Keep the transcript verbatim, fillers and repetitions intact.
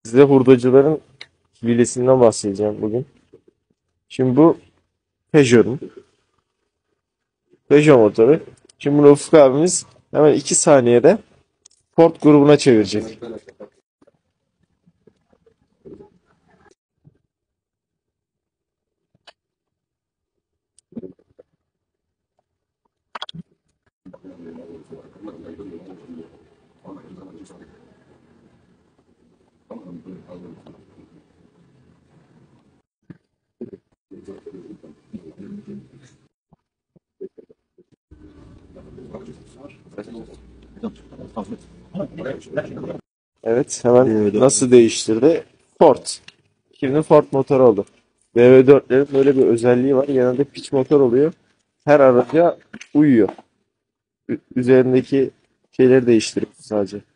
Size hurdacıların hilesinden bahsedeceğim bugün. Şimdi bu Peugeot'un Peugeot motoru. Şimdi bunu Ufuk abimiz hemen iki saniyede Ford grubuna çevirecek. Evet, hemen nasıl değiştirdi? Ford. Şimdi Ford motoru oldu. B M W dörtlerin böyle bir özelliği var. Genelde pitch motor oluyor. Her araca uyuyor. Ü- Üzerindeki şeyleri değiştirip sadece.